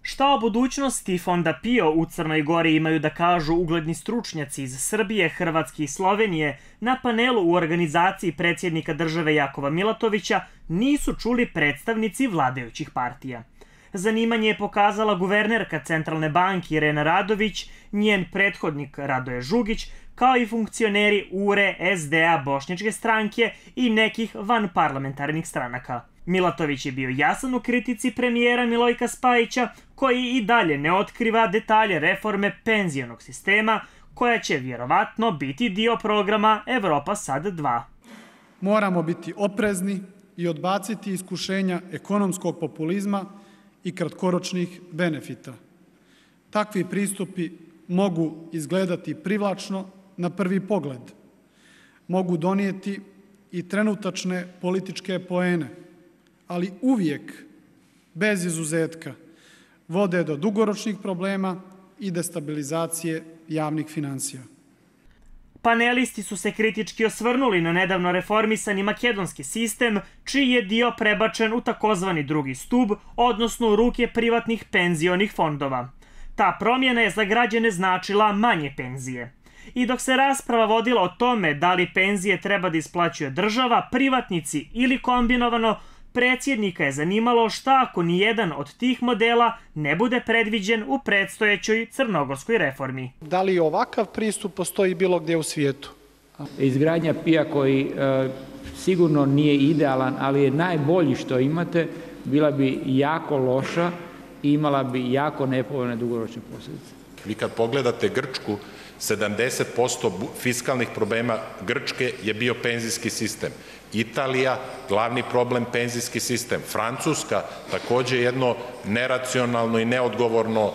Šta o budućnosti Fonda PIO u Crnoj Gori imaju da kažu ugledni stručnjaci iz Srbije, Hrvatske i Slovenije na panelu u organizaciji predsjednika države Jakova Milatovića nisu čuli predstavnici vladajućih partija. Zanimanje je pokazala guvernerka Centralne banke Irena Radović, njen prethodnik Radoje Žugić, kao i funkcioneri URE, SDA, Bošnjačke stranke i nekih vanparlamentarnih stranaka. Milatović je bio jasan u kritici premijera Milojka Spajića, koji i dalje ne otkriva detalje reforme penzionog sistema, koja će vjerovatno biti dio programa Evropa Sad 2. Moramo biti oprezni i odbaciti iskušenja ekonomskog populizma i kratkoročnih benefita. Takvi pristupi mogu izgledati privlačno na prvi pogled, mogu donijeti i trenutačne političke poene, ali uvijek, bez izuzetka, vode do dugoročnih problema i destabilizacije javnih finansija. Panelisti su se kritički osvrnuli na nedavno reformisani makedonski sistem, čiji je dio prebačen u takozvani drugi stub, odnosno u ruke privatnih penzionih fondova. Ta promjena je za građane značila manje penzije. I dok se rasprava vodila o tome da li penzije treba da isplaćuje država, privatnici ili kombinovano, predsjednika je zanimalo šta ako nijedan od tih modela ne bude predviđen u predstojećoj crnogorskoj reformi. Da li ovakav pristup postoji bilo gdje u svijetu? Izgradnja PIO koji sigurno nije idealan, ali je najbolji što imate, bila bi jako loša i imala bi jako nepovoljne dugoročne posljedice. Vi kad pogledate Grčku, 70% fiskalnih problema Grčke je bio penzijski sistem. Italija, glavni problem penzijski sistem. Francuska, također jedno neracionalno i neodgovorno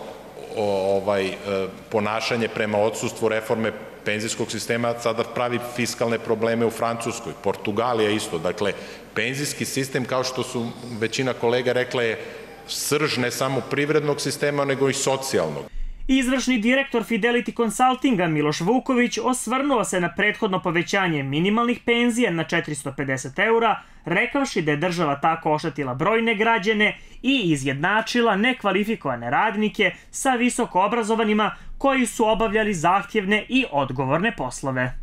ponašanje prema odsustvu reforme penzijskog sistema sada pravi fiskalne probleme u Francuskoj. Portugalija isto. Dakle, penzijski sistem, kao što su većina kolega rekla, je srž ne samo privrednog sistema, nego i socijalnog. Izvršni direktor Fidelity Consultinga Miloš Vuković osvrnuo se na prethodno povećanje minimalnih penzija na 450 €, rekavši da je država tako oštetila brojne građane i izjednačila nekvalifikovane radnike sa visoko obrazovanima koji su obavljali zahtjevne i odgovorne poslove.